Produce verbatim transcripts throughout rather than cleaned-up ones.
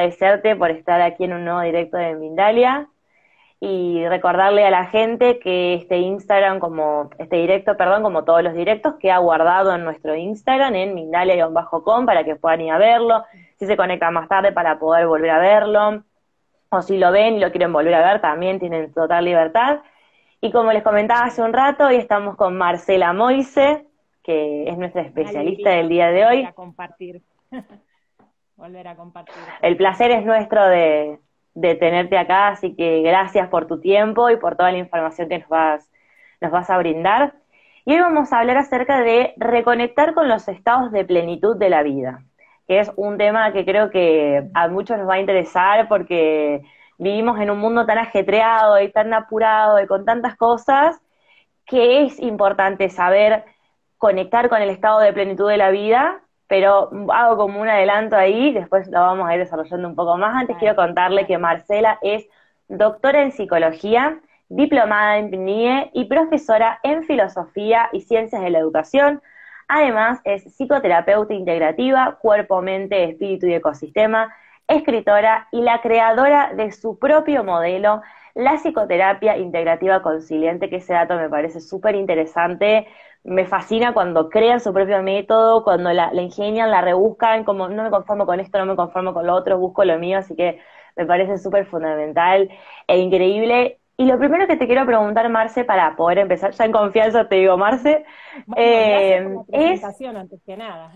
agradecerte por estar aquí en un nuevo directo de Mindalia y recordarle a la gente que este Instagram, como este directo, perdón, como todos los directos, queda guardado en nuestro Instagram, en Mindalia-com, para que puedan ir a verlo, si se conectan más tarde para poder volver a verlo, o si lo ven y lo quieren volver a ver, también tienen total libertad. Y como les comentaba hace un rato, hoy estamos con Marcela Moise, que es nuestra Una especialista del alegría día de volver hoy. a compartir, volver a compartir con El placer ustedes. es nuestro de, de tenerte acá, así que gracias por tu tiempo y por toda la información que nos vas, nos vas a brindar. Y hoy vamos a hablar acerca de reconectar con los estados de plenitud de la vida, que es un tema que creo que a muchos nos va a interesar porque vivimos en un mundo tan ajetreado y tan apurado y con tantas cosas que es importante saber conectar con el estado de plenitud de la vida, pero hago como un adelanto ahí, después lo vamos a ir desarrollando un poco más. Antes quiero Dale, contarle que dale. Marcela es doctora en psicología, diplomada en P N I E y profesora en filosofía y ciencias de la educación. Además, es psicoterapeuta integrativa, cuerpo, mente, espíritu y ecosistema, escritora y la creadora de su propio modelo, la psicoterapia integrativa consiliente, que ese dato me parece súper interesante. Me fascina cuando crean su propio método, cuando la, la ingenian, la rebuscan, como no me conformo con esto, no me conformo con lo otro, busco lo mío, así que me parece súper fundamental e increíble. Y lo primero que te quiero preguntar, Marce, para poder empezar, ya en confianza te digo, Marce, Bueno, gracias por eh, la es... presentación antes que nada.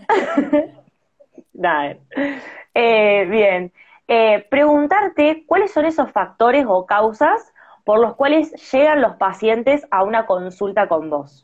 Dale. Eh, bien, eh, preguntarte cuáles son esos factores o causas por los cuales llegan los pacientes a una consulta con vos.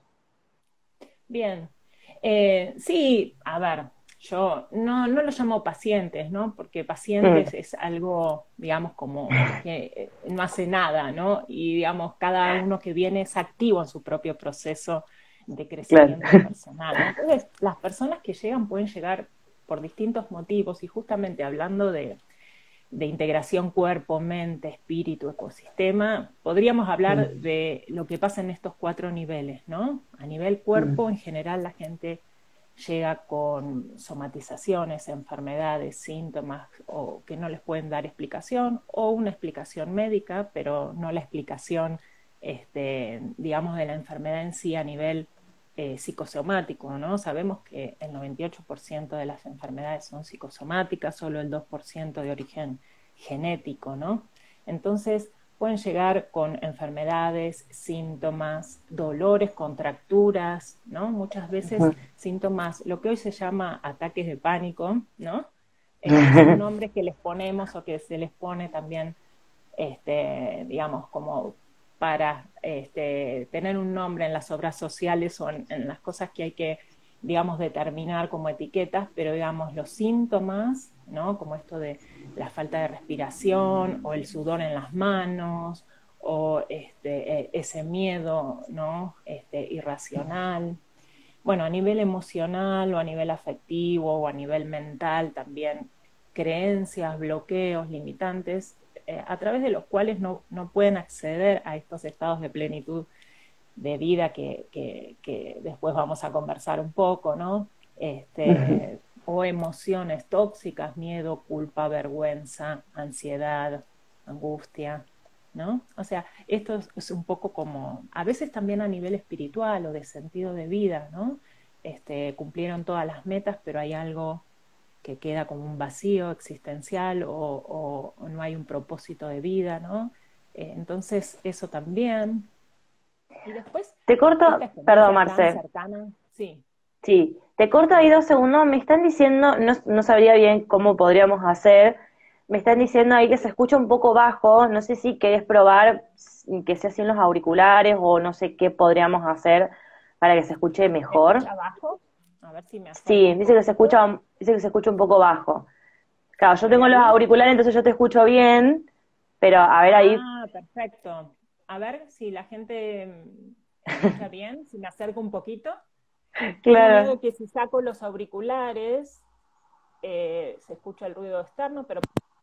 Bien. Eh, sí, a ver, yo no, no lo llamo pacientes, ¿no? Porque Mm, pacientes es algo, digamos, como que eh, no hace nada, ¿no? Y, digamos, cada uno que viene es activo en su propio proceso de claro. crecimiento personal, ¿no? Entonces, las personas que llegan pueden llegar por distintos motivos y justamente hablando de de integración cuerpo, mente, espíritu, ecosistema, podríamos hablar Mm, de lo que pasa en estos cuatro niveles, ¿no? A nivel mm, cuerpo, en general, la gente llega con somatizaciones, enfermedades, síntomas, o que no les pueden dar explicación, o una explicación médica, pero no la explicación, este, digamos, de la enfermedad en sí a nivel eh, psicosomático, ¿no? Sabemos que el noventa y ocho por ciento de las enfermedades son psicosomáticas, solo el dos por ciento de origen genético, ¿no? Entonces, pueden llegar con enfermedades, síntomas, dolores, contracturas, ¿no? Muchas veces síntomas, lo que hoy se llama ataques de pánico, ¿no? Eh, son nombres que les ponemos o que se les pone también, este, digamos, como para este, tener un nombre en las obras sociales o en, en las cosas que hay que, digamos, determinar como etiquetas, pero digamos, los síntomas, ¿no? Como esto de la falta de respiración o el sudor en las manos o este, e, ese miedo, ¿no? Este, irracional. Bueno, a nivel emocional o a nivel afectivo o a nivel mental también, creencias, bloqueos, limitantes, eh, a través de los cuales no, no pueden acceder a estos estados de plenitud de vida que, que, que después vamos a conversar un poco, ¿no? Este, o emociones tóxicas, miedo, culpa, vergüenza, ansiedad, angustia, ¿no? O sea, esto es, es un poco como, a veces también a nivel espiritual o de sentido de vida, ¿no? Este, cumplieron todas las metas, pero hay algo que queda como un vacío existencial o, o, o no hay un propósito de vida, ¿no? Eh, entonces, eso también. Y después, Te corto, esta perdón, experiencia tan Marce, cercana, sí, sí, te corto ahí disculpa. dos segundos, me están diciendo, no, no sabría bien cómo podríamos hacer, me están diciendo ahí que se escucha un poco bajo, no sé si querés probar que sea así en los auriculares o no sé qué podríamos hacer para que se escuche ¿Se mejor. escucha abajo? A ver si me acerco Sí, un dice que se poquito. escucha, dice que se escucha un poco bajo. Claro, yo ¿Ahí tengo los ahí? auriculares, entonces yo te escucho bien, pero a ver ahí, Ah, perfecto. A ver si la gente mm, escucha bien, si me acerco un poquito. Tengo claro. miedo que si saco los auriculares eh, se escucha el ruido externo, pero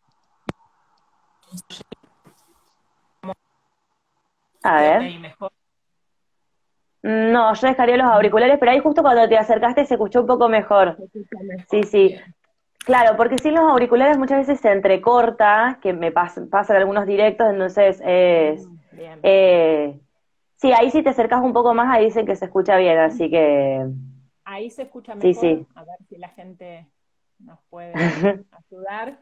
A quédate ver. ahí mejor. No, yo dejaría los auriculares, pero ahí justo cuando te acercaste se escuchó un poco mejor. Se escucha Sí, mejor. sí. Bien. Claro, porque sin los auriculares muchas veces se entrecorta, que me pas pasan algunos directos, entonces es... Mm, bien. Eh, sí, ahí si te acercas un poco más, ahí dicen que se escucha bien, así que Ahí se escucha sí, mejor, sí. a ver si la gente nos puede ayudar.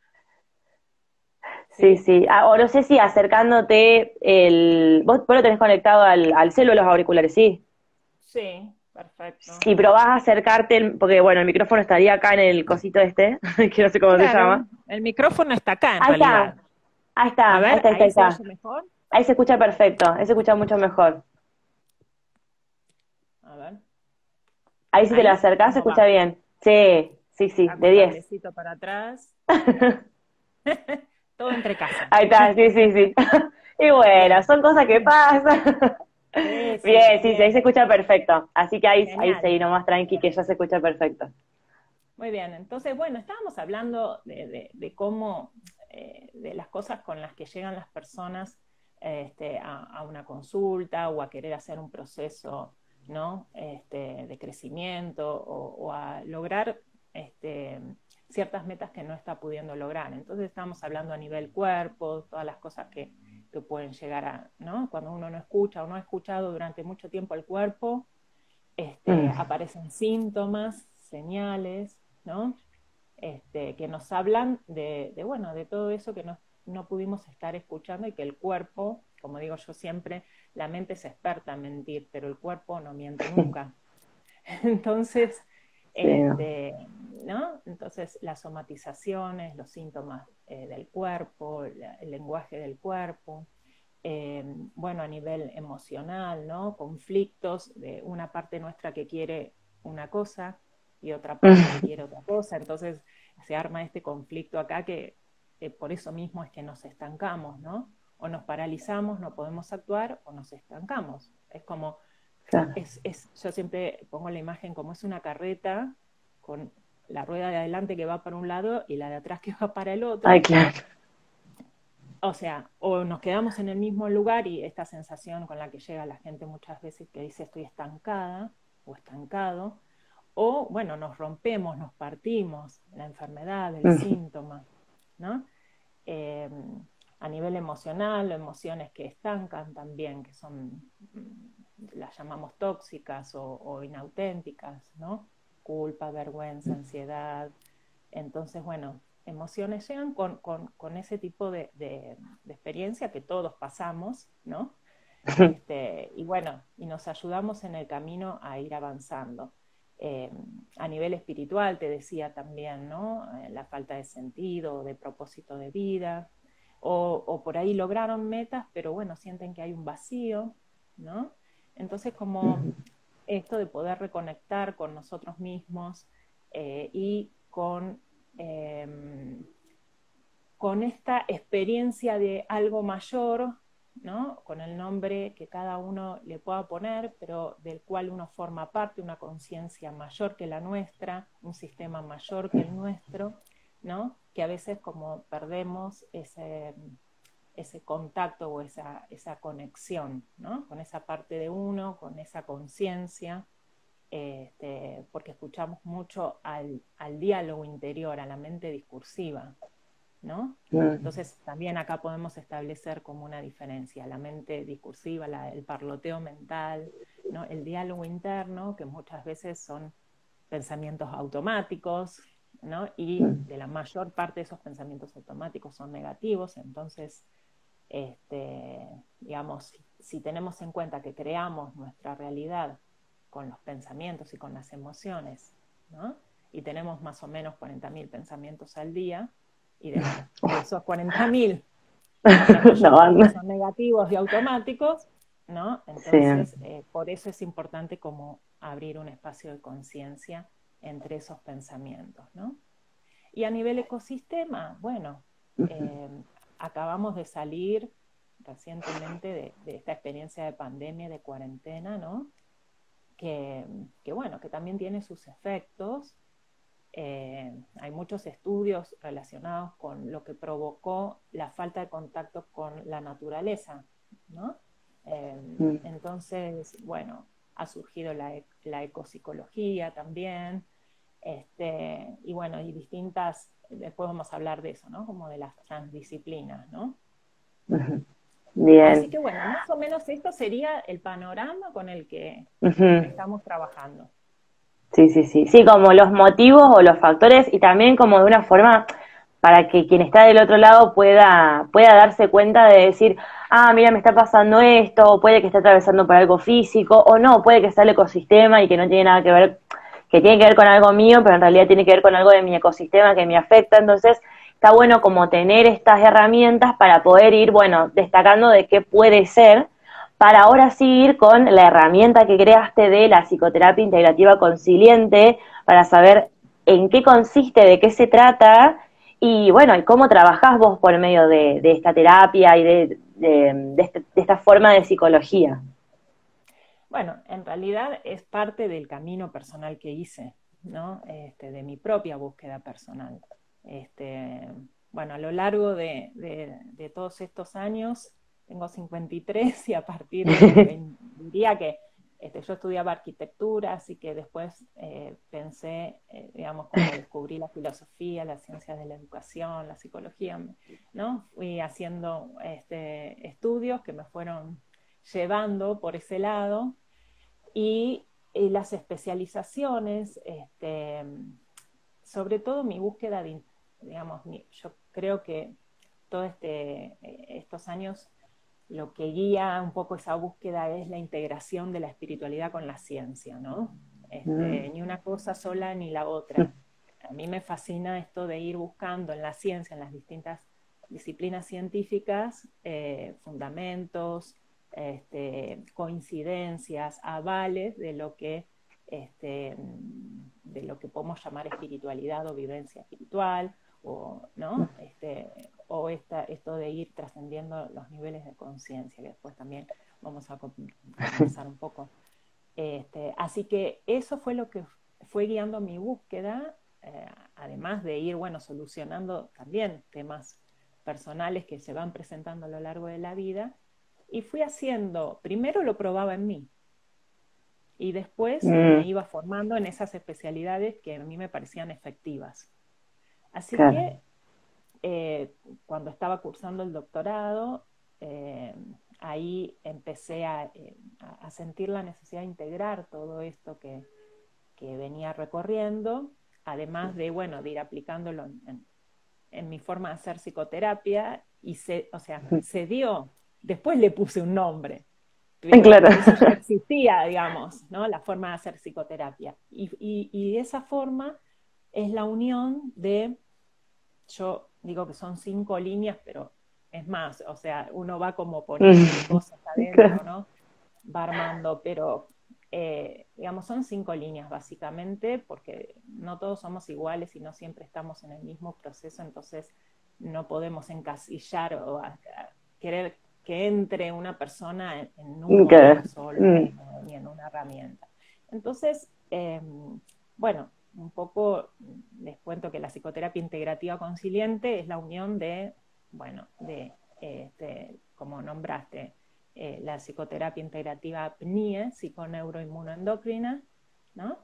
Sí, ¿Sí? sí. Ah, o no sé si acercándote el... Vos, vos lo tenés conectado al, al celu los auriculares, sí. Sí, perfecto. Si probás a acercarte, el- porque bueno, el micrófono estaría acá en el cosito este, que no sé cómo se Claro, llama. el micrófono está acá en Ahí está, realidad. ahí está, A ahí ver, está, ahí está, ahí ahí se está. oye mejor. Ahí se escucha perfecto, ahí se escucha mucho mejor. A ver, Ahí si te lo ahí, acercás se ¿cómo escucha va? bien. Sí, sí, sí, Saco de el diez. cablecito para atrás. Todo entre casa. Ahí está, sí, sí, sí. Y bueno, Bien. son cosas que pasan. Sí, sí, Bien, sí, sí, ahí se bien. escucha perfecto. Así que ahí, ahí Genial. seguí nomás tranqui, que ya se escucha perfecto. Muy bien. Entonces, bueno, estábamos hablando de, de- de cómo, eh, de las cosas con las que llegan las personas este, a, a una consulta o a querer hacer un proceso, ¿no? Este, de crecimiento o, o a lograr este, ciertas metas que no está pudiendo lograr. Entonces, estamos hablando a nivel cuerpo, todas las cosas que, que pueden llegar a, ¿no? Cuando uno no escucha o no ha escuchado durante mucho tiempo el cuerpo, este, Mm, aparecen síntomas, señales, ¿no? Este, que nos hablan de, de, bueno, de todo eso que no, no pudimos estar escuchando y que el cuerpo, como digo yo siempre, la mente es experta en mentir, pero el cuerpo no miente nunca. Entonces, sí, no. este, ¿no? Entonces, las somatizaciones, los síntomas eh, del cuerpo, la, el lenguaje del cuerpo, eh, bueno, a nivel emocional, ¿no? Conflictos de una parte nuestra que quiere una cosa y otra parte que quiere otra cosa. Entonces se arma este conflicto acá que eh, por eso mismo es que nos estancamos, ¿no? O nos paralizamos, no podemos actuar o nos estancamos. Es como, Claro. es, es, yo siempre pongo la imagen como es una carreta con la rueda de adelante que va para un lado y la de atrás que va para el Ay, otro, claro. o sea, o nos quedamos en el mismo lugar y esta sensación con la que llega la gente muchas veces que dice estoy estancada o estancado, o bueno, nos rompemos, nos partimos, la enfermedad, el Mm, síntoma, ¿no? Eh, a nivel emocional, emociones que estancan también, que son, las llamamos tóxicas o, o inauténticas, ¿no? Culpa, vergüenza, ansiedad. Entonces, bueno, emociones llegan con, con, con ese tipo de, de, de, experiencia que todos pasamos, ¿no? Este, y bueno, y nos ayudamos en el camino a ir avanzando. Eh, a nivel espiritual, te decía también, ¿no? Eh, la falta de sentido, de propósito de vida, o, o por ahí lograron metas, pero bueno, sienten que hay un vacío, ¿no? Entonces, como mm, esto de poder reconectar con nosotros mismos eh, y con, eh, con esta experiencia de algo mayor, ¿no? Con el nombre que cada uno le pueda poner, pero del cual uno forma parte, una conciencia mayor que la nuestra, un sistema mayor que el nuestro, ¿no? Que a veces como perdemos ese, ese contacto o esa, esa conexión, ¿no? Con esa parte de uno, con esa conciencia, este, porque escuchamos mucho al, al diálogo interior, a la mente discursiva, ¿no? mm, Entonces también acá podemos establecer como una diferencia, la mente discursiva, la, el parloteo mental, ¿no? El diálogo interno, que muchas veces son pensamientos automáticos, ¿no? Y mm. de la mayor parte de esos pensamientos automáticos son negativos, entonces, este, digamos, si tenemos en cuenta que creamos nuestra realidad con los pensamientos y con las emociones, ¿no? Y tenemos más o menos cuarenta mil pensamientos al día, y de, los, de esos cuarenta mil, la mayor No, parte anda. son negativos y automáticos, ¿no? Sí. Entonces, eh, por eso es importante como abrir un espacio de conciencia entre esos pensamientos, ¿no? Y a nivel ecosistema, bueno, eh, acabamos de salir recientemente de, de, esta experiencia de pandemia, de cuarentena, ¿no? Que, que bueno, que también tiene sus efectos. Eh, hay muchos estudios relacionados con lo que provocó la falta de contacto con la naturaleza, ¿no? Eh, Mm, entonces, bueno, ha surgido la, la ecopsicología también, Este, y bueno, y distintas, después vamos a hablar de eso, ¿no? Como de las transdisciplinas, ¿no? Ujú. Así Bien. que bueno, más o menos esto sería el panorama con el que Ujú. estamos trabajando. Sí, sí, sí. Sí, como los motivos o los factores y también como de una forma para que quien está del otro lado pueda, pueda darse cuenta de decir, ah, mira, me está pasando esto, o puede que esté atravesando por algo físico, o no, puede que sea el ecosistema y que no tiene nada que ver, que tiene que ver con algo mío, pero en realidad tiene que ver con algo de mi ecosistema que me afecta. Entonces, está bueno como tener estas herramientas para poder ir, bueno, destacando de qué puede ser, para ahora sí ir con la herramienta que creaste de la psicoterapia integrativa consiliente, para saber en qué consiste, de qué se trata, y bueno, y cómo trabajás vos por medio de, de esta terapia y de, de, de, este, de esta forma de psicología. Bueno, en realidad es parte del camino personal que hice, ¿no? Este, de mi propia búsqueda personal. Este, bueno, a lo largo de, de, de todos estos años, tengo cincuenta y tres y a partir de los veinte, diría que este, yo estudiaba arquitectura, así que después eh, pensé, eh, digamos, cuando descubrí la filosofía, las ciencias de la educación, la psicología, ¿no? Fui haciendo este, estudios que me fueron llevando por ese lado y, y las especializaciones, este, sobre todo mi búsqueda de, digamos, mi, yo creo que todos este, estos años lo que guía un poco esa búsqueda es la integración de la espiritualidad con la ciencia, ¿no? Este, ni una cosa sola ni la otra. A mí me fascina esto de ir buscando en la ciencia, en las distintas disciplinas científicas, eh, fundamentos, este, coincidencias, avales de lo que este, de lo que podemos llamar espiritualidad o vivencia espiritual, o, ¿no? este, o esta, esto de ir trascendiendo los niveles de conciencia, que después también vamos a conversar un poco. Este, así que eso fue lo que fue guiando mi búsqueda, eh, además de ir, bueno, solucionando también temas personales que se van presentando a lo largo de la vida, y fui haciendo, primero lo probaba en mí, y después me Mm, iba formando en esas especialidades que a mí me parecían efectivas. Así claro. que eh, cuando estaba cursando el doctorado, eh, ahí empecé a, eh, a, sentir la necesidad de integrar todo esto que, que venía recorriendo, además de, bueno, de ir aplicándolo en, en, en mi forma de hacer psicoterapia, y se, o sea, se dio, después le puse un nombre, pero Claro. eso ya existía, digamos, ¿no? La forma de hacer psicoterapia. Y, y, y esa forma es la unión de, yo digo que son cinco líneas, pero es más, o sea, uno va como poniéndole cosas adentro, ¿no? Va armando, pero eh, digamos, son cinco líneas básicamente, porque no todos somos iguales y no siempre estamos en el mismo proceso, entonces no podemos encasillar o a, a querer que entre una persona en, en un modelo Claro. solo Mm, o, ni en una herramienta. Entonces, eh, bueno, un poco les cuento que la psicoterapia integrativa consiliente es la unión de, bueno, de, este, como nombraste, eh, la psicoterapia integrativa P N I E, psiconeuroinmunoendocrina, ¿no?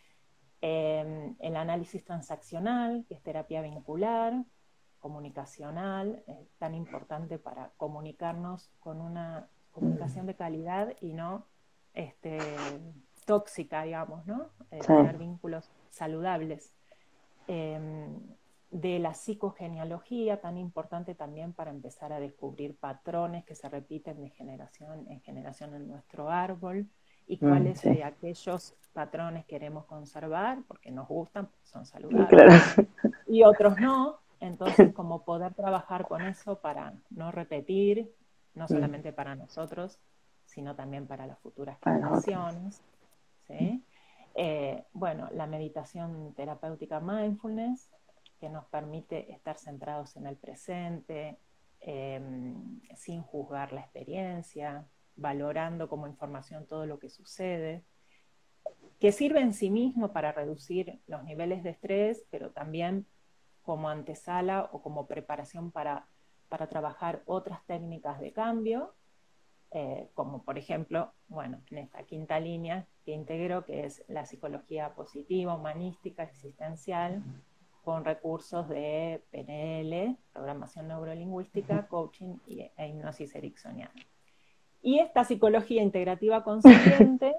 Eh, el análisis transaccional, que es terapia vincular, comunicacional, eh, tan importante para comunicarnos con una comunicación de calidad y no este, tóxica, digamos, ¿no? Eh, sí. tener vínculos saludables. Eh, de la psicogenealogía, tan importante también para empezar a descubrir patrones que se repiten de generación en generación en nuestro árbol, y Mm, cuáles sí. de aquellos patrones queremos conservar porque nos gustan, porque son Claro. saludables, y otros no. Entonces, como poder trabajar con eso para no repetir, no Mm, solamente para nosotros, sino también para las futuras para los otros. generaciones. ¿Sí? Eh, bueno, la meditación terapéutica mindfulness, que nos permite estar centrados en el presente, eh, sin juzgar la experiencia, valorando como información todo lo que sucede, que sirve en sí mismo para reducir los niveles de estrés, pero también como antesala o como preparación para, para trabajar otras técnicas de cambio. eh, como por ejemplo, bueno, en esta quinta línea que integro, que es la psicología positiva, humanística, existencial, con recursos de P N L, programación neurolingüística, coaching y, e hipnosis ericksoniana. Y esta psicología integrativa consciente,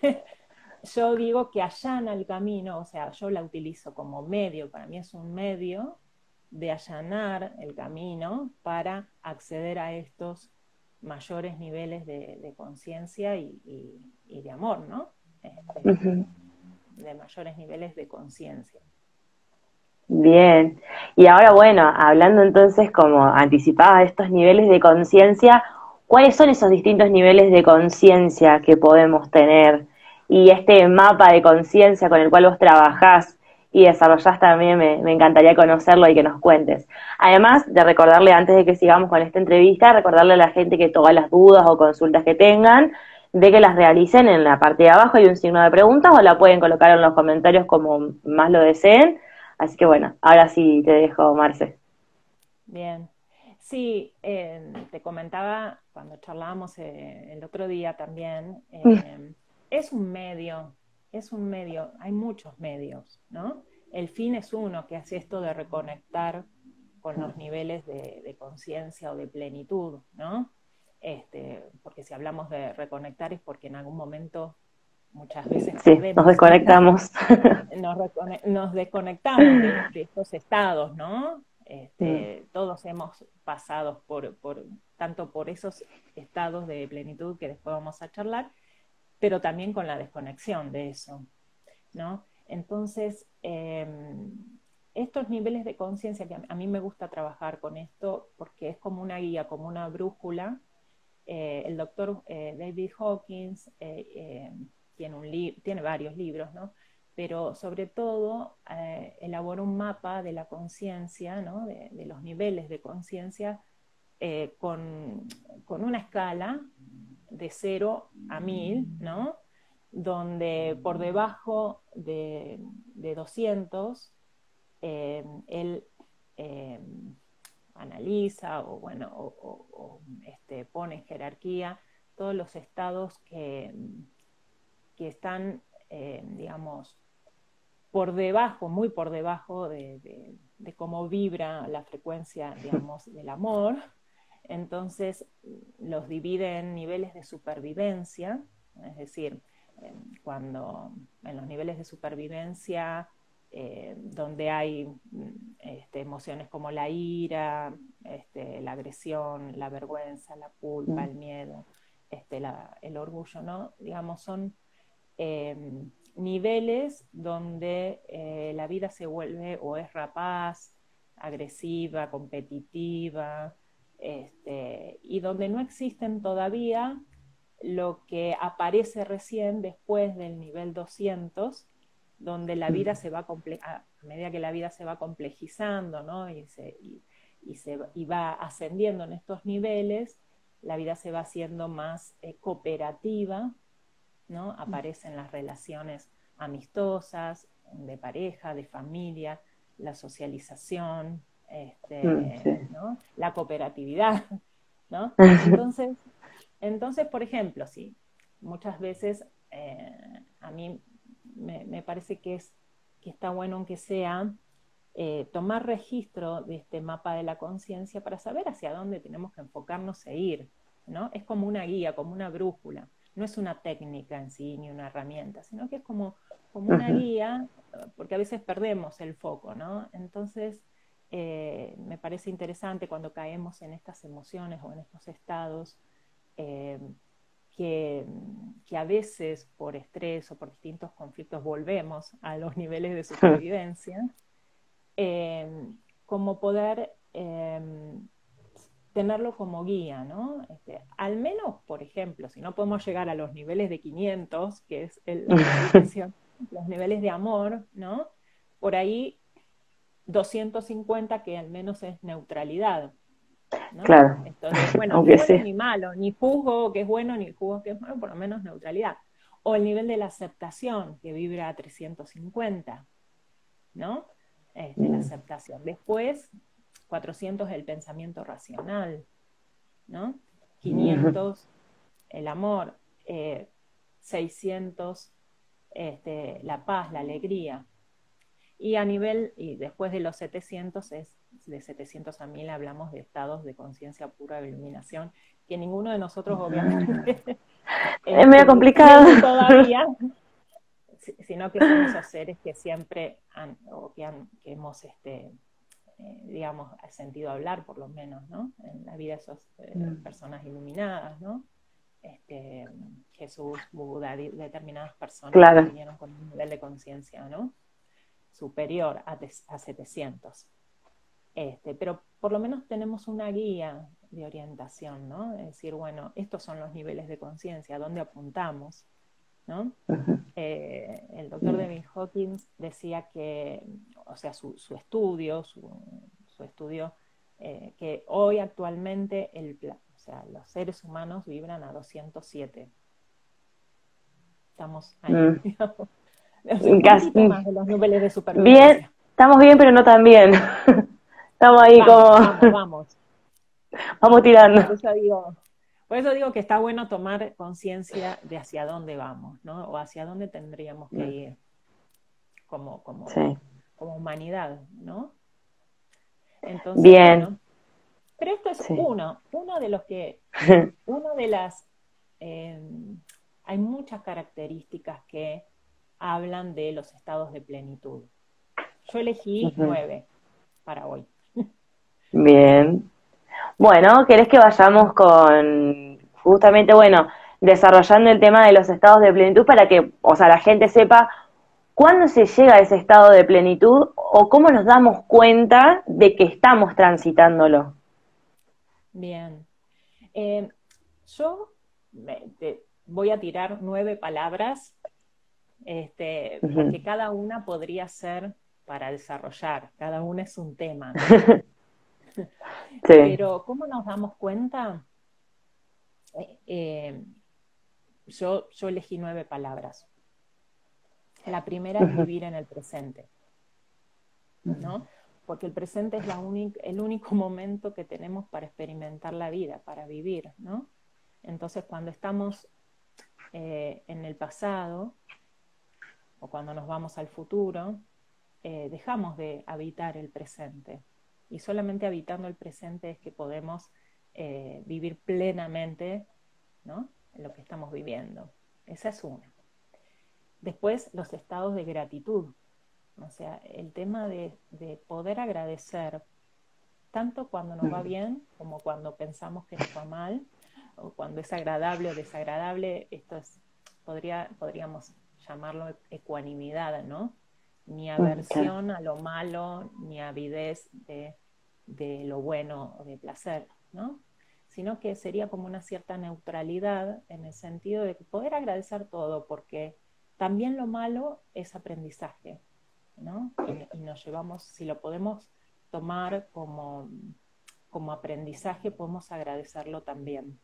yo digo que allana el camino, o sea, yo la utilizo como medio, para mí es un medio de allanar el camino para acceder a estos mayores niveles de, de conciencia y, y, y, de amor, ¿no? Este, Uh-huh. De mayores niveles de conciencia. Bien. Y ahora, bueno, hablando entonces como anticipaba de estos niveles de conciencia, ¿cuáles son esos distintos niveles de conciencia que podemos tener? Y este mapa de conciencia con el cual vos trabajás y desarrollás también, me, me encantaría conocerlo y que nos cuentes. Además de recordarle, antes de que sigamos con esta entrevista, recordarle a la gente que todas las dudas o consultas que tengan, de que las realicen en la parte de abajo, hay un signo de preguntas o la pueden colocar en los comentarios como más lo deseen. Así que bueno, ahora sí te dejo, Marce. Bien. Sí, eh, te comentaba cuando charlábamos eh, el otro día también, eh, es un medio, es un medio, hay muchos medios, ¿no? El fin es uno, que hace esto de reconectar con los niveles de, de conciencia o de plenitud, ¿no? Este, porque si hablamos de reconectar es porque en algún momento muchas veces Sí, nos perdemos, desconectamos. nos, nos, desconectamos de, de, estos estados, ¿no? Este, todos hemos pasado por, por, tanto por esos estados de plenitud que después vamos a charlar, pero también con la desconexión de eso, ¿no? Entonces, eh, estos niveles de conciencia, que a mí me gusta trabajar con esto porque es como una guía, como una brújula. Eh, el doctor eh, David Hawkins eh, eh, tiene, un tiene varios libros, ¿no? Pero sobre todo eh, elaboró un mapa de la conciencia, ¿no? de, de los niveles de conciencia eh, con, con una escala de cero a mil, ¿no? Donde por debajo de, de doscientos eh, él eh, analiza o, bueno, o, o, o este, pone en jerarquía todos los estados que, que están, eh, digamos, por debajo, muy por debajo de, de, de cómo vibra la frecuencia, digamos, del amor. Entonces los divide en niveles de supervivencia, es decir, cuando en los niveles de supervivencia eh, donde hay este, emociones como la ira, este, la agresión, la vergüenza, la culpa, el miedo, este, la, el orgullo, ¿no? Digamos, son eh, niveles donde eh, la vida se vuelve o es rapaz, agresiva, competitiva, este, y donde no existen todavía lo que aparece recién después del nivel doscientos, donde la vida se va a medida que la vida se va complejizando, ¿no? y, se, y, y, se, y va ascendiendo en estos niveles, la vida se va haciendo más eh, cooperativa, ¿no? Aparecen las relaciones amistosas, de pareja, de familia, la socialización, este, sí. ¿no? La cooperatividad, ¿no? Entonces, entonces, por ejemplo, sí, muchas veces eh, a mí me, me, parece que, es, que está bueno, aunque sea, eh, tomar registro de este mapa de la conciencia para saber hacia dónde tenemos que enfocarnos e ir, ¿no? Es como una guía, como una brújula. No es una técnica en sí, ni una herramienta, sino que es como, como una uh-huh. guía, porque a veces perdemos el foco, ¿no? Entonces, eh, me parece interesante cuando caemos en estas emociones o en estos estados, eh, que, que a veces por estrés o por distintos conflictos volvemos a los niveles de supervivencia, eh, como poder eh, tenerlo como guía, ¿no? Este, al menos, por ejemplo, si no podemos llegar a los niveles de quinientos, que es el, la meditación, los niveles de amor, ¿no? Por ahí doscientos cincuenta, que al menos es neutralidad, ¿no? Claro. Entonces, bueno, Aunque ni bueno sí. ni malo, ni juzgo que es bueno, ni juzgo que es malo, por lo menos neutralidad. O el nivel de la aceptación, que vibra a trescientos cincuenta, ¿no? Este, mm. La aceptación. Después, cuatrocientos el pensamiento racional, ¿no? quinientos el amor, eh, seiscientos, este, la paz, la alegría. Y a nivel, y después de los setecientos, es, de setecientos a mil hablamos de estados de conciencia pura, de iluminación, que ninguno de nosotros obviamente Es este, medio complicado. tiene todavía, sino que son esos seres que siempre han, o que, han, que hemos, este, eh, digamos, sentido hablar, por lo menos, ¿no? En la vida de esas eh, personas iluminadas, ¿no? Este, Jesús, Buda, determinadas personas Claro. que vinieron con un nivel de conciencia, ¿no? Superior a, a setecientos. Este, pero por lo menos tenemos una guía de orientación, ¿no? Es decir, bueno, estos son los niveles de conciencia, ¿a dónde apuntamos? ¿No? Uh-huh. Eh, el doctor David Hawkins decía que, o sea, su, su estudio, su, su estudio, eh, que hoy actualmente el, o sea, los seres humanos vibran a doscientos siete. Estamos ahí, mm. digamos. O sea, un poquito más de los niveles de supervivencia. Bien, estamos bien, pero no tan bien. Estamos ahí vamos, como... Vamos, vamos. Vamos tirando. Por eso digo, por eso digo que está bueno tomar conciencia de hacia dónde vamos, ¿no? O hacia dónde tendríamos que ir como, como, sí. como humanidad, ¿no? Entonces, bien. Bueno, pero esto es sí. uno, uno de los que, uno de las, eh, hay muchas características que hablan de los estados de plenitud. Yo elegí uh-huh. nueve para hoy. Bien. Bueno, ¿querés que vayamos con justamente, bueno, desarrollando el tema de los estados de plenitud para que, o sea, la gente sepa cuándo se llega a ese estado de plenitud o cómo nos damos cuenta de que estamos transitándolo? Bien. Eh, yo te voy a tirar nueve palabras, este, uh-huh. porque cada una podría ser para desarrollar, cada una es un tema, ¿no? Sí. Pero ¿cómo nos damos cuenta? Eh, eh, yo, yo elegí nueve palabras. La primera es vivir en el presente, ¿no? Porque el presente es la única, el único momento que tenemos para experimentar la vida, para vivir, ¿no? Entonces, cuando estamos eh, en el pasado o cuando nos vamos al futuro, eh, dejamos de habitar el presente. Y solamente habitando el presente es que podemos eh, vivir plenamente, ¿no? En lo que estamos viviendo. Esa es una. Después, los estados de gratitud. O sea, el tema de, de poder agradecer tanto cuando nos va bien como cuando pensamos que nos va mal, o cuando es agradable o desagradable. Esto es, podría, podríamos llamarlo ecuanimidad, ¿no? Ni aversión a lo malo, ni avidez de, de lo bueno o de placer, ¿no? Sino que sería como una cierta neutralidad en el sentido de poder agradecer todo, porque también lo malo es aprendizaje, ¿no? Y, y nos llevamos, si lo podemos tomar como, como aprendizaje, podemos agradecerlo también.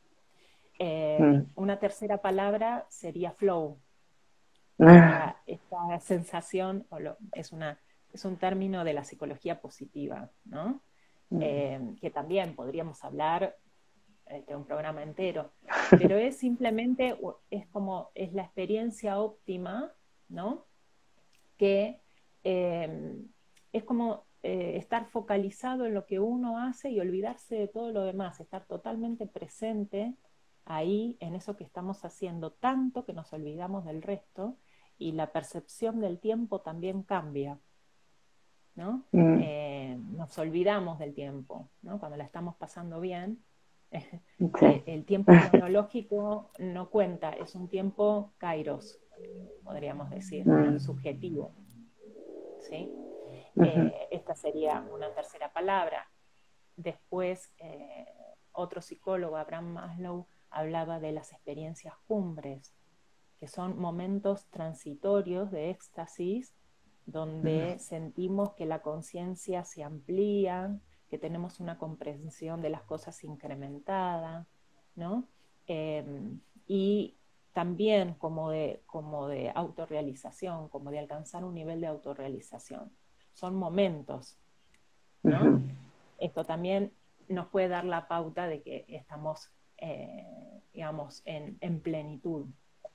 Eh, mm. Una tercera palabra sería flow. Esta, esta sensación o lo, es, una, es un término de la psicología positiva, ¿no? Mm. Eh, que también podríamos hablar de este, un programa entero, pero es simplemente, es como, es la experiencia óptima, ¿no? Que eh, es como eh, estar focalizado en lo que uno hace y olvidarse de todo lo demás, estar totalmente presente ahí en eso que estamos haciendo, tanto que nos olvidamos del resto, y la percepción del tiempo también cambia, ¿no? Mm. Eh, nos olvidamos del tiempo, ¿no? Cuando la estamos pasando bien, sí. el tiempo cronológico no cuenta, es un tiempo kairos, podríamos decir, ¿no? Subjetivo, ¿sí? Uh-huh. Eh, esta sería una tercera palabra. Después, eh, otro psicólogo, Abraham Maslow, hablaba de las experiencias cumbres, que son momentos transitorios de éxtasis, donde uh-huh. sentimos que la conciencia se amplía, que tenemos una comprensión de las cosas incrementada, ¿no? Eh, y también como de, como de autorrealización, como de alcanzar un nivel de autorrealización. Son momentos, ¿no? Uh-huh. Esto también nos puede dar la pauta de que estamos eh, digamos, en, en plenitud.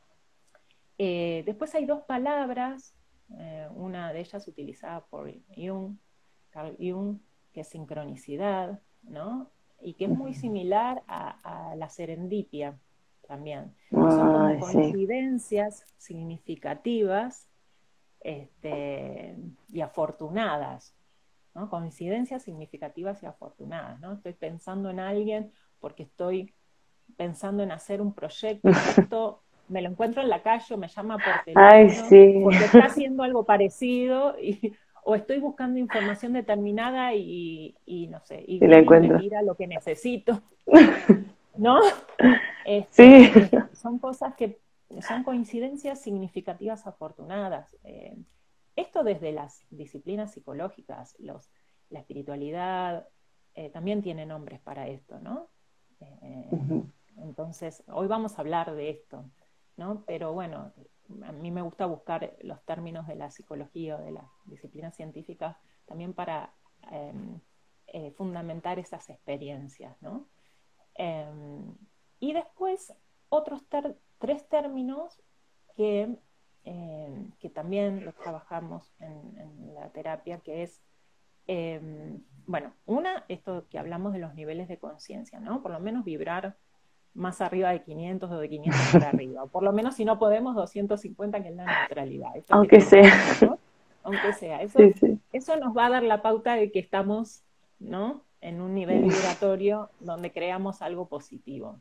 Eh, después hay dos palabras, eh, una de ellas utilizada por Jung, Carl Jung, que es sincronicidad, ¿no? Y que es muy similar a, a la serendipia también, que son como Ay, sí. coincidencias significativas este, y afortunadas, ¿no? Coincidencias significativas y afortunadas, ¿no? Estoy pensando en alguien porque estoy pensando en hacer un proyecto y justo me lo encuentro en la calle o me llama por Ay, teléfono sí. porque está haciendo algo parecido y, o estoy buscando información determinada y, y no sé, y Y la viene y me encuentro. tira lo que necesito, ¿no? Sí. Este, es- son cosas que son coincidencias significativas afortunadas. Eh, esto desde las disciplinas psicológicas, los, la espiritualidad, eh, también tiene nombres para esto, ¿no? Eh, Ujú. entonces, hoy vamos a hablar de esto, ¿no? Pero bueno, a mí me gusta buscar los términos de la psicología o de las disciplinas científicas también para eh, eh, fundamentar esas experiencias, ¿no? Eh, y después otros ter tres términos que, eh, que también los trabajamos en, en la terapia, que es, eh, bueno, una, esto que hablamos de los niveles de conciencia, ¿no? Por lo menos vibrar más arriba de quinientos o de quinientos para arriba, o por lo menos si no podemos doscientos cincuenta, que es la neutralidad, esto que Aunque te sea. decía, ¿no? Aunque sea, Sí, eso, sí. eso nos va a dar la pauta de que estamos, ¿no? En un nivel vibratorio donde creamos algo positivo.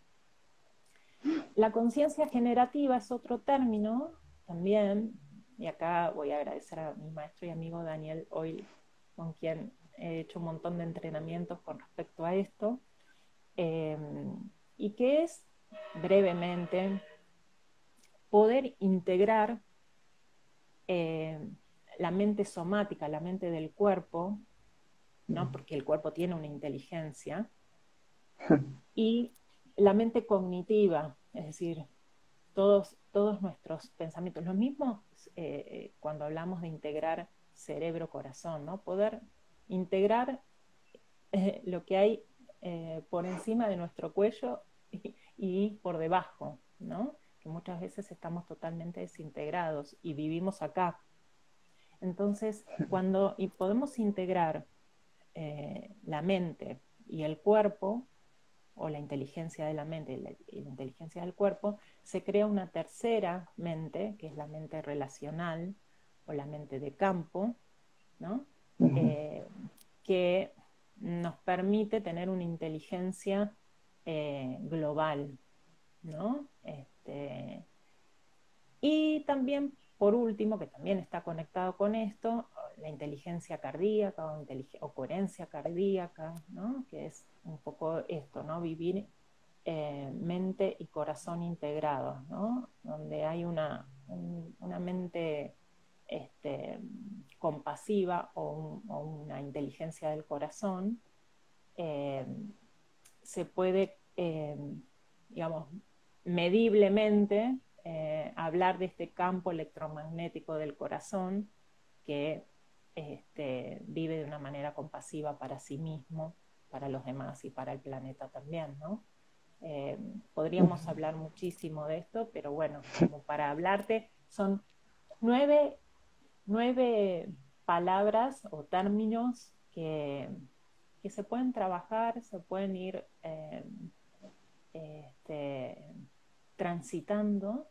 La conciencia generativa es otro término también, y acá voy a agradecer a mi maestro y amigo Daniel Oil, con quien he hecho un montón de entrenamientos con respecto a esto, eh, y que es brevemente poder integrar eh, la mente somática, la mente del cuerpo, ¿no? Porque el cuerpo tiene una inteligencia, y la mente cognitiva, es decir, todos, todos nuestros pensamientos, lo mismo eh, cuando hablamos de integrar cerebro-corazón, ¿no? Poder integrar eh, lo que hay eh, por encima de nuestro cuello y, y por debajo, ¿no? Que muchas veces estamos totalmente desintegrados y vivimos acá. Entonces, cuando y podemos integrar eh, la mente y el cuerpo, o la inteligencia de la mente y la, y la inteligencia del cuerpo, se crea una tercera mente, que es la mente relacional o la mente de campo, ¿no? Ujú. Eh, que nos permite tener una inteligencia eh, global, ¿no? Este, y también, por último, que también está conectado con esto, la inteligencia cardíaca o, inteligencia, o coherencia cardíaca, ¿no? Que es un poco esto, ¿no? Vivir eh, mente y corazón integrados, ¿no? Donde hay una, un, una mente este, compasiva o, un, o, una inteligencia del corazón, eh, se puede, eh, digamos, mediblemente eh, hablar de este campo electromagnético del corazón que este, vive de una manera compasiva para sí mismo, para los demás y para el planeta también, ¿no? Eh, podríamos hablar muchísimo de esto, pero bueno, como para hablarte, son nueve, nueve palabras o términos que, que se pueden trabajar, se pueden ir eh, este, transitando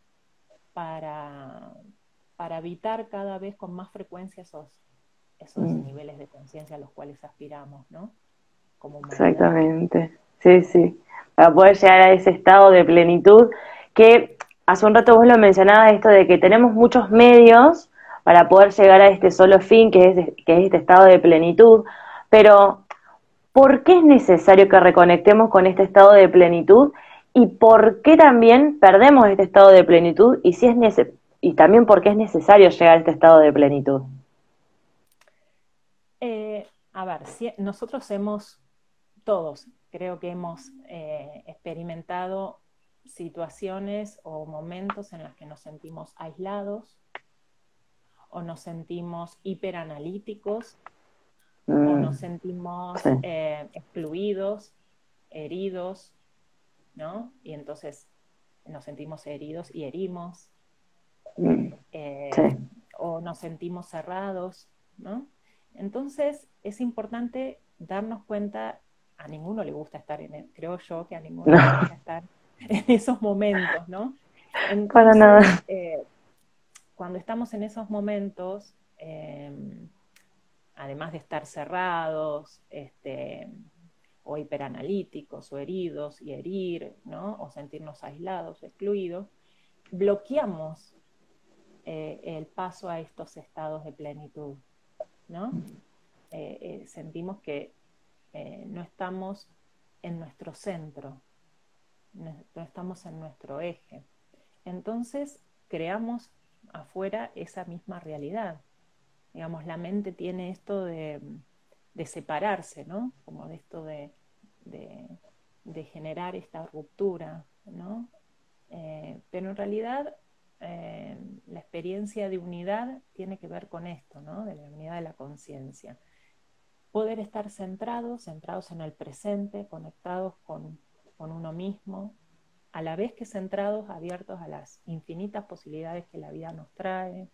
para, para habitar cada vez con más frecuencia esos, esos Mm, niveles de conciencia a los cuales aspiramos, ¿no? Como humanidad. exactamente. Sí, sí. Para poder llegar a ese estado de plenitud que hace un rato vos lo mencionabas, esto de que tenemos muchos medios para poder llegar a este solo fin, que es, que es este estado de plenitud, pero ¿por qué es necesario que reconectemos con este estado de plenitud? ¿Y por qué también perdemos este estado de plenitud? Y, si es nece- y también por qué es necesario llegar a este estado de plenitud. Eh, a ver, si, nosotros hemos, todos, creo que hemos eh, experimentado situaciones o momentos en los que nos sentimos aislados o nos sentimos hiperanalíticos o Mm, nos sentimos sí. eh, excluidos, heridos, ¿no? Y entonces nos sentimos heridos y herimos, Mm, eh, sí. o nos sentimos cerrados, ¿no? Entonces es importante darnos cuenta, a ninguno le gusta estar en, el, creo yo que a ninguno le No, gusta estar en esos momentos, ¿no? para Entonces, nada. eh, cuando estamos en esos momentos, eh, además de estar cerrados, este, o hiperanalíticos, o heridos y herir, ¿no? O sentirnos aislados, excluidos, bloqueamos eh, el paso a estos estados de plenitud, ¿no? Eh, eh, sentimos que eh, no estamos en nuestro centro, no, no estamos en nuestro eje. Entonces creamos afuera esa misma realidad. Digamos, la mente tiene esto de, de separarse, ¿no? Como de esto de, de, de generar esta ruptura, ¿no? Eh, pero en realidad eh, la experiencia de unidad tiene que ver con esto, ¿no? De la unidad de la conciencia. Poder estar centrados, centrados en el presente, conectados con, con uno mismo, a la vez que centrados, abiertos a las infinitas posibilidades que la vida nos trae,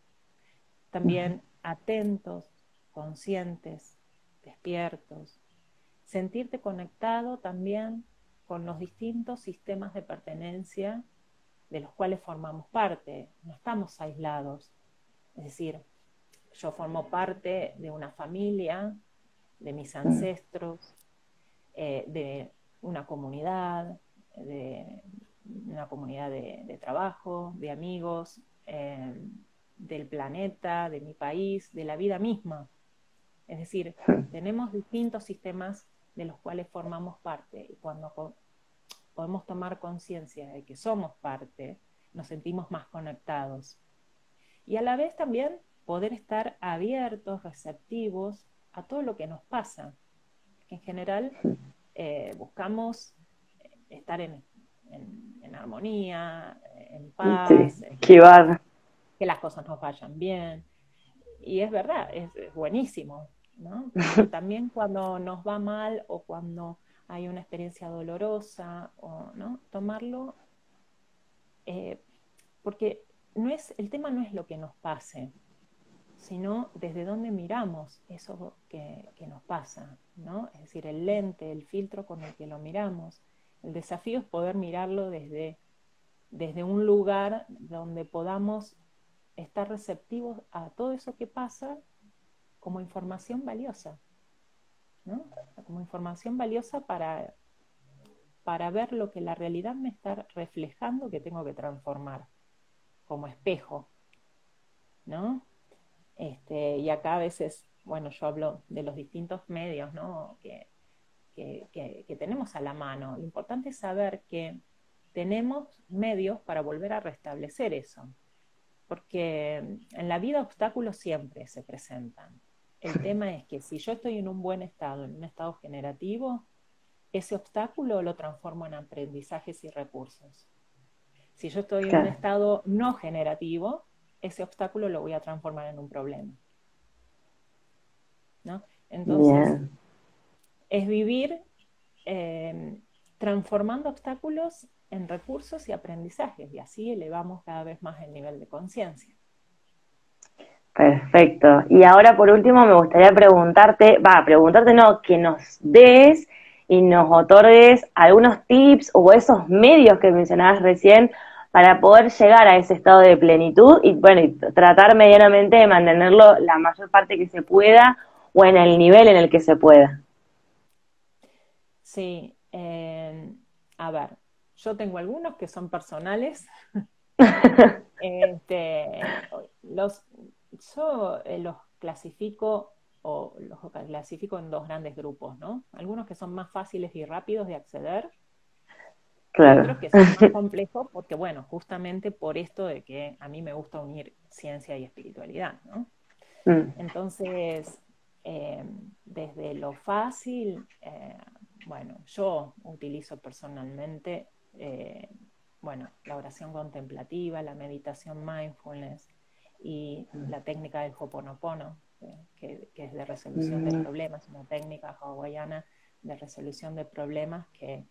también atentos, conscientes, despiertos, sentirte conectado también con los distintos sistemas de pertenencia de los cuales formamos parte, no estamos aislados, es decir, yo formo parte de una familia, de mis Mm, ancestros, eh, de una comunidad, de una comunidad de, de trabajo, de amigos, eh, del planeta, de mi país, de la vida misma. Es decir, tenemos distintos sistemas de los cuales formamos parte y cuando podemos tomar conciencia de que somos parte, nos sentimos más conectados. Y a la vez también poder estar abiertos, receptivos a todo lo que nos pasa. En general, eh, buscamos estar en, en, en armonía, en sí, paz, este, esquivar. que las cosas nos vayan bien. Y es verdad, es, es buenísimo, ¿no? Pero también cuando nos va mal o cuando hay una experiencia dolorosa, o, ¿no? Tomarlo, eh, porque no es, el tema no es lo que nos pase, sino desde dónde miramos eso que, que nos pasa, ¿no? Es decir, el lente, el filtro con el que lo miramos. El desafío es poder mirarlo desde, desde un lugar donde podamos estar receptivos a todo eso que pasa como información valiosa, ¿no? Como información valiosa para, para ver lo que la realidad me está reflejando que tengo que transformar como espejo, ¿no? Este, y acá a veces, bueno, yo hablo de los distintos medios, ¿no? que, que, que, que tenemos a la mano. Lo importante es saber que tenemos medios para volver a restablecer eso, porque en la vida obstáculos siempre se presentan. El tema es que si yo estoy en un buen estado, en un estado generativo, ese obstáculo lo transformo en aprendizajes y recursos. Si yo estoy en un Claro. estado no generativo, ese obstáculo lo voy a transformar en un problema, ¿no? Entonces, Bien. es vivir eh, transformando obstáculos en recursos y aprendizajes, y así elevamos cada vez más el nivel de conciencia. Perfecto. Y ahora por último me gustaría preguntarte, va, preguntarte no, que nos des y nos otorgues algunos tips o esos medios que mencionabas recién para poder llegar a ese estado de plenitud y bueno, y tratar medianamente de mantenerlo la mayor parte que se pueda o en el nivel en el que se pueda. Sí, eh, a ver, yo tengo algunos que son personales. Este, los, yo eh, los clasifico o los clasifico en dos grandes grupos, ¿no? Algunos que son más fáciles y rápidos de acceder y otros Claro. que son más complejos porque, bueno, justamente por esto de que a mí me gusta unir ciencia y espiritualidad, ¿no? Mm, Entonces, eh, desde lo fácil, eh, bueno, yo utilizo personalmente, eh, bueno, la oración contemplativa, la meditación mindfulness y la técnica del Ho'oponopono, eh, que, que es de resolución de mm, problemas, una técnica hawaiana de resolución de problemas que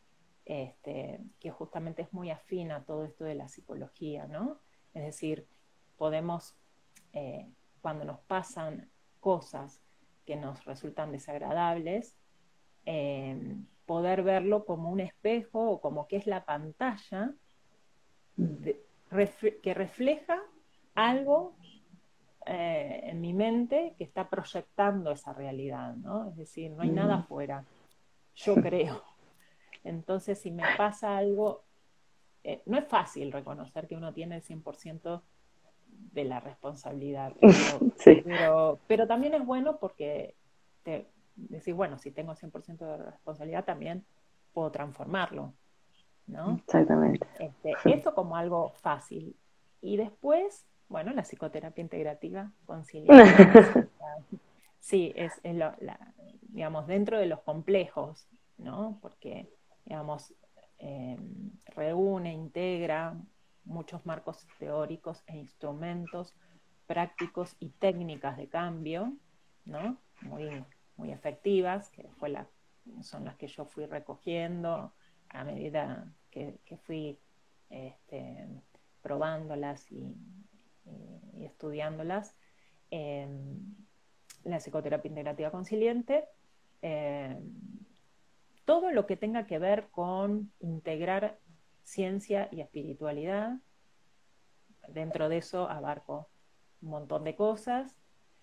este, que justamente es muy afín a todo esto de la psicología, ¿no? Es decir, podemos, eh, cuando nos pasan cosas que nos resultan desagradables, eh, poder verlo como un espejo o como que es la pantalla de, ref, que refleja algo eh, en mi mente que está proyectando esa realidad, ¿no? Es decir, no hay nada afuera, yo creo. Entonces, si me pasa algo, eh, no es fácil reconocer que uno tiene el cien por ciento de la responsabilidad, pero, Sí. pero, pero también es bueno porque te decir, bueno, si tengo cien por ciento de responsabilidad, también puedo transformarlo, ¿no? Exactamente. Este, eso como algo fácil. Y después, bueno, la psicoterapia integrativa conciliante. Sí, es, es lo, la, digamos, dentro de los complejos, ¿no? Porque, digamos, eh, reúne, integra muchos marcos teóricos e instrumentos prácticos y técnicas de cambio, ¿no? Muy, muy efectivas, que fue la, son las que yo fui recogiendo a medida que, que fui este, probándolas y, y, y estudiándolas. Eh, la psicoterapia integrativa consiliente, eh, todo lo que tenga que ver con integrar ciencia y espiritualidad. Dentro de eso abarco un montón de cosas.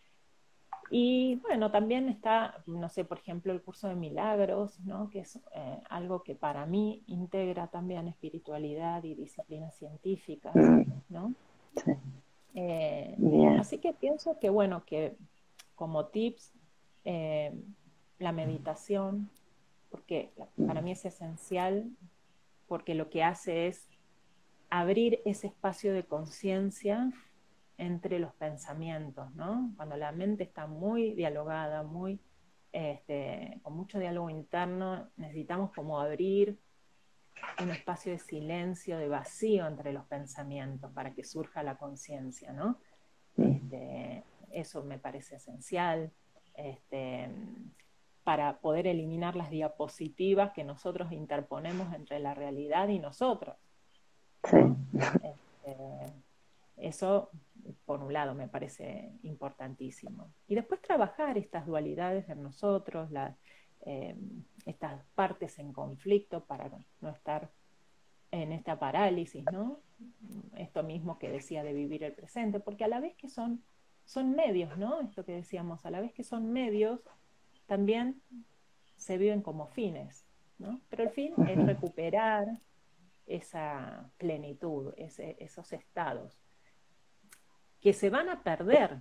Y bueno, también está, no sé, por ejemplo, el curso de milagros, ¿no? Que es eh, algo que para mí integra también espiritualidad y disciplinas científicas, ¿no? Sí. Eh, Bien. así que pienso que, bueno, que como tips, eh, la meditación, porque para mí es esencial, porque lo que hace es abrir ese espacio de conciencia entre los pensamientos, ¿no? Cuando la mente está muy dialogada, muy, este, con mucho diálogo interno, necesitamos como abrir un espacio de silencio, de vacío entre los pensamientos para que surja la conciencia, ¿no? Este, eso me parece esencial. Este, para poder eliminar las diapositivas que nosotros interponemos entre la realidad y nosotros, ¿no? Sí. Este, eso, por un lado, me parece importantísimo. Y después trabajar estas dualidades en nosotros, las, eh, estas partes en conflicto para no estar en esta parálisis, ¿no? Esto mismo que decía de vivir el presente, porque a la vez que son, son medios, ¿no? Esto que decíamos, a la vez que son medios, también se viven como fines, ¿no? Pero el fin es recuperar esa plenitud, ese, esos estados que se van a perder.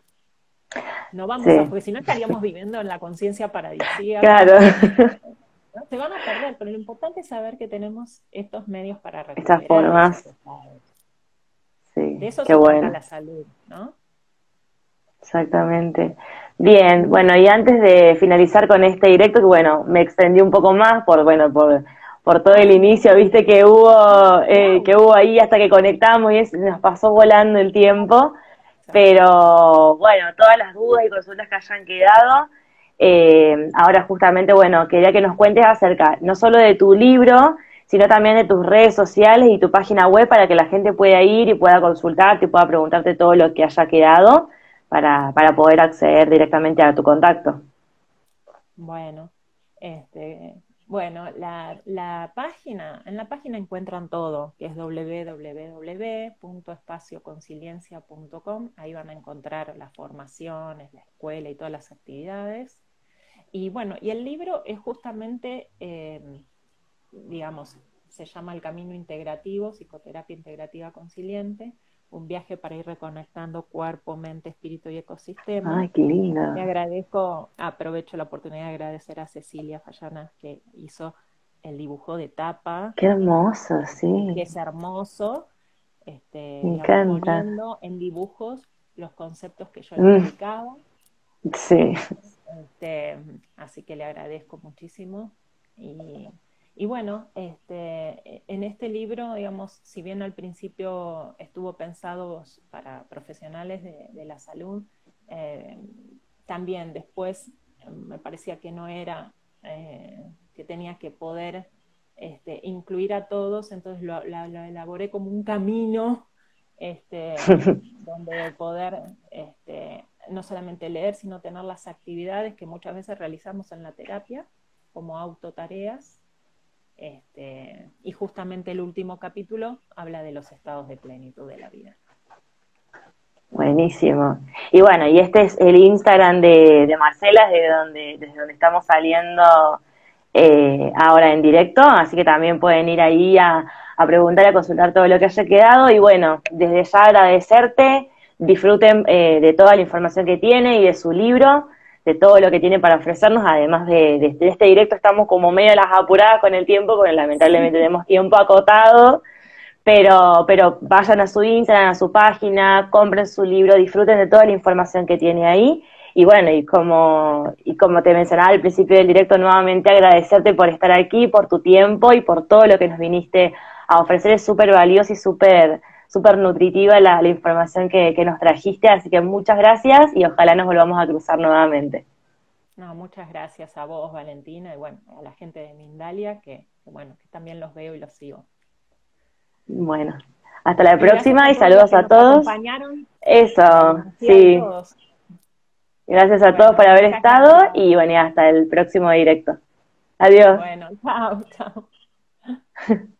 No vamos a, Sí. porque si no estaríamos viviendo en la conciencia paradisíaca. Claro. ¿No? Se van a perder, pero lo importante es saber que tenemos estos medios para Estas recuperar esos formas. estados. Sí, De eso qué se trata bueno. la salud, ¿no? Exactamente. Bien, bueno, y antes de finalizar con este directo, que bueno, me extendí un poco más por, bueno, por, por todo el Ay, inicio, no. viste que hubo, eh, Wow. que hubo ahí hasta que conectamos y es- nos pasó volando el tiempo, Exacto. pero bueno, todas las dudas y consultas que hayan quedado, eh, ahora justamente, bueno, quería que nos cuentes acerca, no solo de tu libro, sino también de tus redes sociales y tu página web para que la gente pueda ir y pueda consultarte y pueda preguntarte todo lo que haya quedado para, para poder acceder directamente a tu contacto. Bueno, este, bueno, la, la página, en la página encuentran todo, que es doble u doble u doble u punto espacio conciliencia punto com. Ahí van a encontrar las formaciones, la escuela y todas las actividades. Y bueno, y el libro es justamente, eh, digamos, se llama El Camino Integrativo, Psicoterapia Integrativa Consiliente, un viaje para ir reconectando cuerpo, mente, espíritu y ecosistema. Ay, qué Le lindo. agradezco, aprovecho la oportunidad de agradecer a Cecilia Fallana que hizo el dibujo de tapa, Qué hermoso, que sí. es hermoso, este, Me digamos, encanta. poniendo en dibujos los conceptos que yo le Mm, explicaba. sí. Este, así que le agradezco muchísimo. Y, y bueno, este, en este libro, digamos, si bien al principio estuvo pensado para profesionales de, de la salud, eh, también después eh, me parecía que no era, eh, que tenía que poder este, incluir a todos, entonces lo, lo, lo elaboré como un camino este, donde poder este, no solamente leer, sino tener las actividades que muchas veces realizamos en la terapia, como autotareas, este, y justamente el último capítulo habla de los estados de plenitud de la vida. Buenísimo. Y bueno, y este es el Instagram de, de Marcela, desde donde, desde donde estamos saliendo eh, ahora en directo, así que también pueden ir ahí a, a preguntar, a consultar todo lo que haya quedado, y bueno, desde ya agradecerte, disfruten eh, de toda la información que tiene y de su libro, de todo lo que tiene para ofrecernos, además de, de, de este directo estamos como medio las apuradas con el tiempo, porque lamentablemente tenemos tiempo acotado, pero, pero vayan a su Instagram, a su página, compren su libro, disfruten de toda la información que tiene ahí. Y bueno, y como, y como te mencionaba al principio del directo, nuevamente agradecerte por estar aquí, por tu tiempo y por todo lo que nos viniste a ofrecer. Es súper valioso y súper súper nutritiva la, la información que, que nos trajiste, así que muchas gracias y ojalá nos volvamos a cruzar nuevamente. No, muchas gracias a vos, Valentina, y bueno, a la gente de Mindalia, que, que bueno, que también los veo y los sigo. Bueno, hasta la Y próxima y todos los saludos que a nos todos. acompañaron. Eso, Sí. sí. Gracias a bueno, todos por haber estado gracias. y bueno, hasta el próximo directo. Adiós. Bueno, chao, chao.